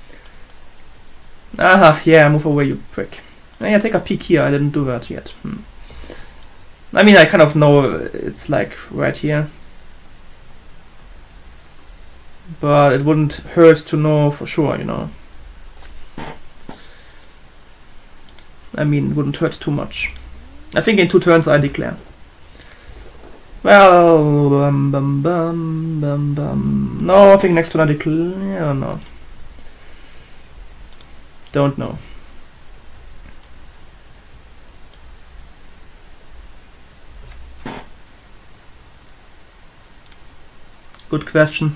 Aha, yeah, move away, you prick. Yeah, take a peek here, I didn't do that yet. I mean, I kind of know it's like right here. But it wouldn't hurt to know for sure, you know. I mean, it wouldn't hurt too much. I think in 2 turns I declare. Well, no, I think next turn I declare, no. Don't know. Good question.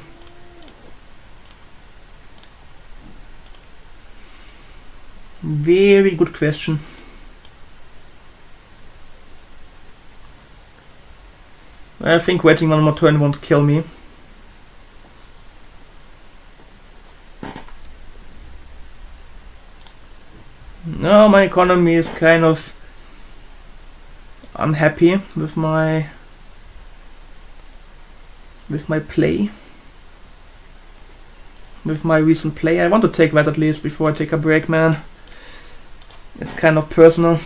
Very good question. I think waiting one more turn won't kill me. No, my economy is kind of unhappy with my play. With my recent play. I want to take that at least before I take a break, man. It's kind of personal.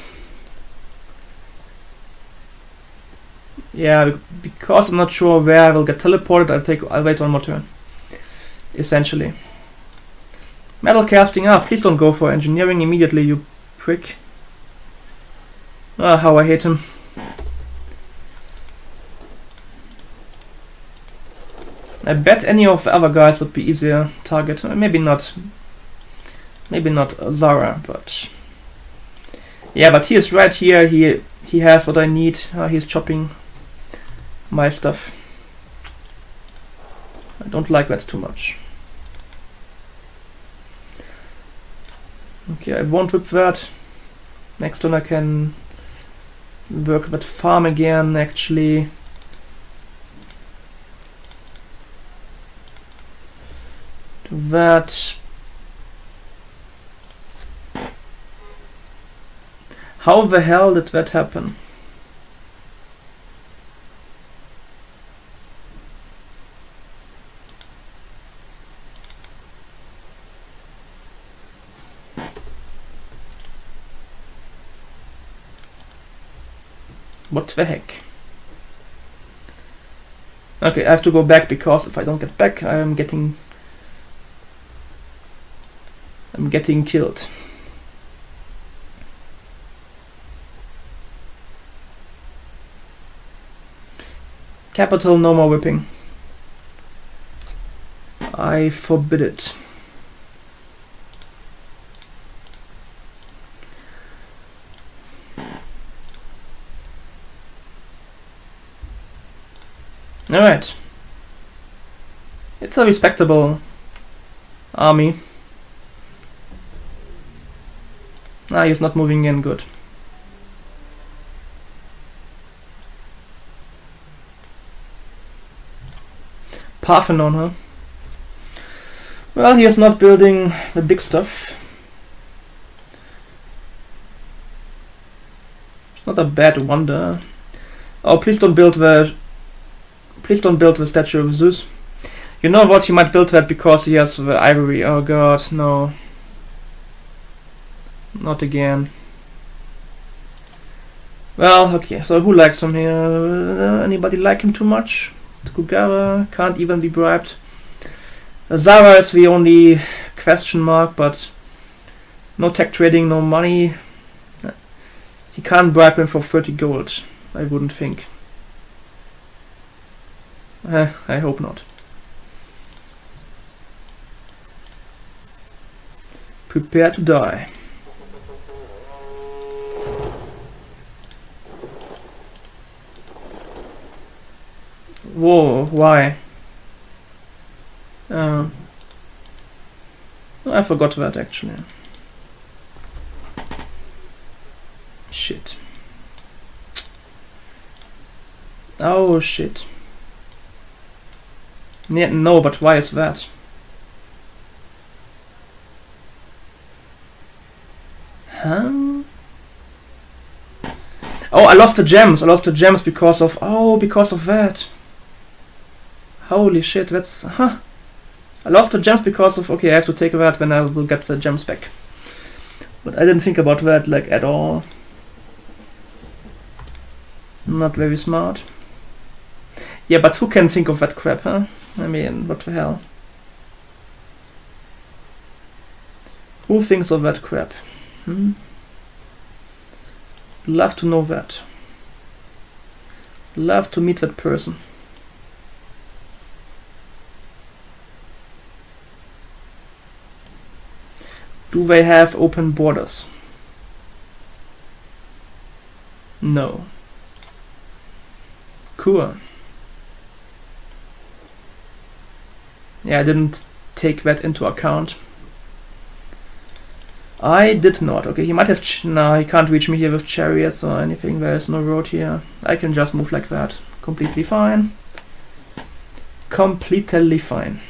Yeah, because I'm not sure where I will get teleported, I'll wait one more turn. Essentially. Metal casting up, please don't go for engineering immediately, you prick. Ah, how I hate him. I bet any of the other guys would be easier target. Maybe not. Maybe not Zara, but yeah, but he is right here. He has what I need. He's chopping my stuff. I don't like that too much. Okay, I won't rip that. Next turn I can work that farm again, actually. Do that. How the hell did that happen? What the heck? Okay, I have to go back because if I don't get back, I'm getting killed. Capital, no more whipping. I forbid it. Alright. It's a respectable army. Ah, he's not moving in, good. Parthenon, huh? Well, he is not building the big stuff. It's not a bad wonder. Oh, please don't build the statue of Zeus. You know what? He might build that because he has the ivory. Oh god, no. Not again. Well, okay, so who likes him here? Anybody like him too much? Tokugawa can't even be bribed. Zara is the only question mark, but no tech trading, no money. He can't bribe him for 30 gold, I wouldn't think. I hope not. Prepare to die. Whoa, why? I forgot that actually. Shit. Oh shit. Yeah, no, but why is that? Huh? Oh, I lost the gems. I lost the gems because of... Oh, because of that. Holy shit, that's... Huh. I lost the gems because of... Okay, I have to take that when I will get the gems back. But I didn't think about that, like, at all. Not very smart. Yeah, but who can think of that crap, huh? I mean, what the hell? Who thinks of that crap? Love to know that. Love to meet that person. Do they have open borders? No. Cool. Yeah, I didn't take that into account. I did not. Okay, he might have... No, he can't reach me here with chariots or anything. There is no road here. I can just move like that. Completely fine. Completely fine.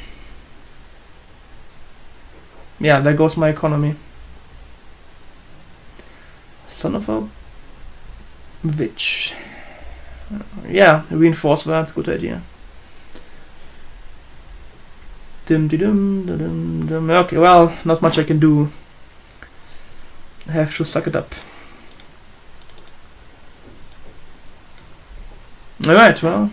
Yeah, there goes my economy. Son of a bitch. Yeah, reinforce that. Good idea. Okay, well, not much I can do. I have to suck it up. Alright, well.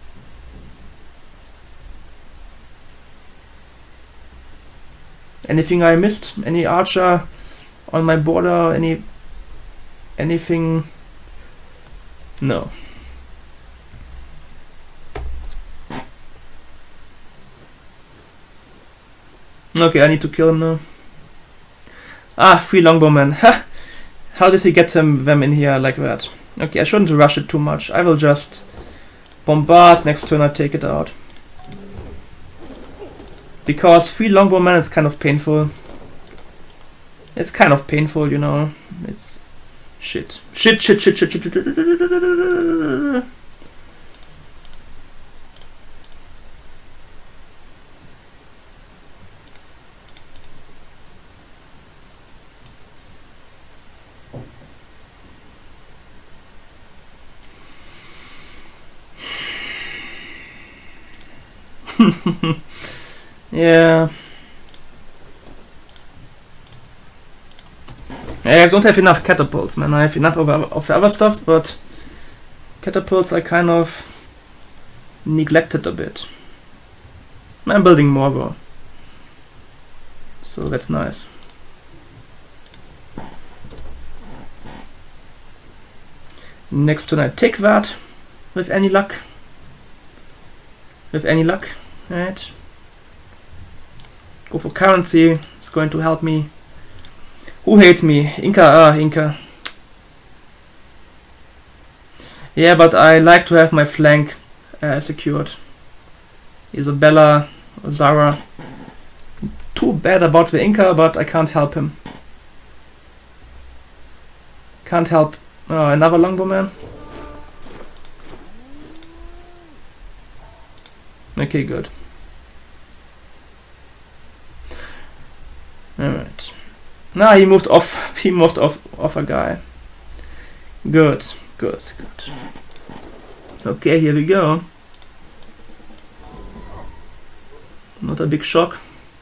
Anything I missed? Any archer on my border? Anything? No. Okay, I need to kill him now. Ah, 3 longbowmen. Ha! How did he get them in here like that? Okay, I shouldn't rush it too much. I will just bombard. Next turn I take it out. Because 3 longbowmen is kind of painful. It's kind of painful, you know. It's shit. Shit. Yeah. I don't have enough catapults, man. I have enough of the other stuff, but catapults I kind of neglected a bit. I'm building more though, so that's nice. Next turn I take that with any luck. Right? Go for currency. It's going to help me. Who hates me? Inca. Inca. Yeah, but I like to have my flank secured. Isabella, Zara. Too bad about the Inca, but I can't help him. Can't help another longbowman. Okay, good. Alright. Nah, he moved off. He moved off a guy. Good. Okay, here we go. Not a big shock.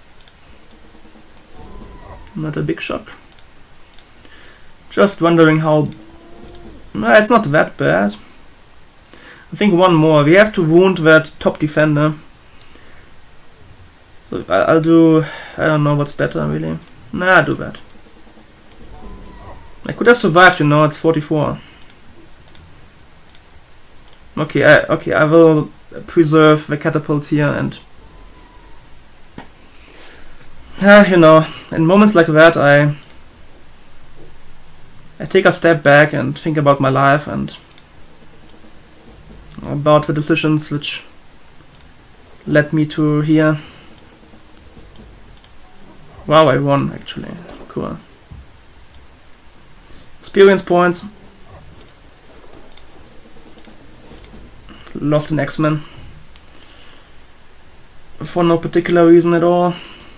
Just wondering how... No, it's not that bad. I think one more. We have to wound that top defender. So I'll do... I don't know what's better, really. Nah, I'll do that. I could have survived, you know, it's 44. Okay, I will preserve the catapults here and... you know, in moments like that I take a step back and think about my life and about the decisions which led me to here. Wow, I won actually. Cool. Experience points. Lost an X-Men. For no particular reason at all.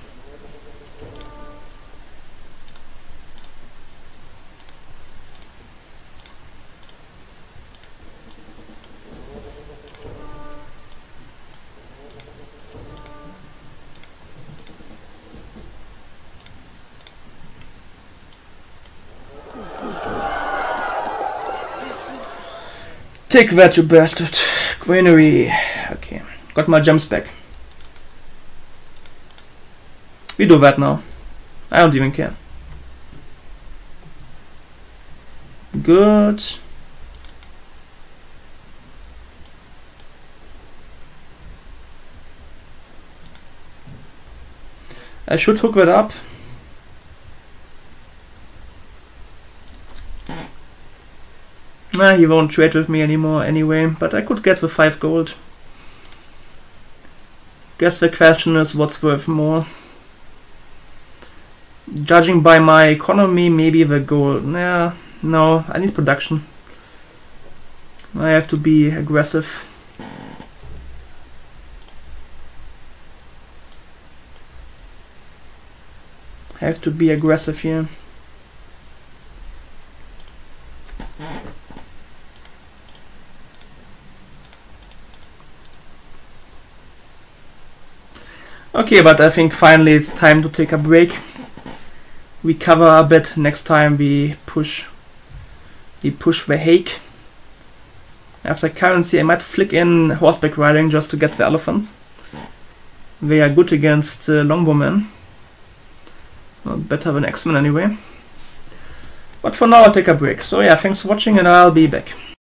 Take that, you bastard. Granary. Okay. Got my gems back. We do that now. I don't even care. Good. I should hook that up. Nah, he won't trade with me anymore anyway, but I could get the 5 gold. Guess the question is what's worth more. Judging by my economy, maybe the gold. Nah, no, I need production. I have to be aggressive. I have to be aggressive here. Okay, but I think finally it's time to take a break. Recover a bit. Next time we push the hake. After currency, I might flick in horseback riding just to get the elephants. They are good against longbowmen. Well, better than X-Men anyway. But for now I'll take a break. So yeah, thanks for watching and I'll be back.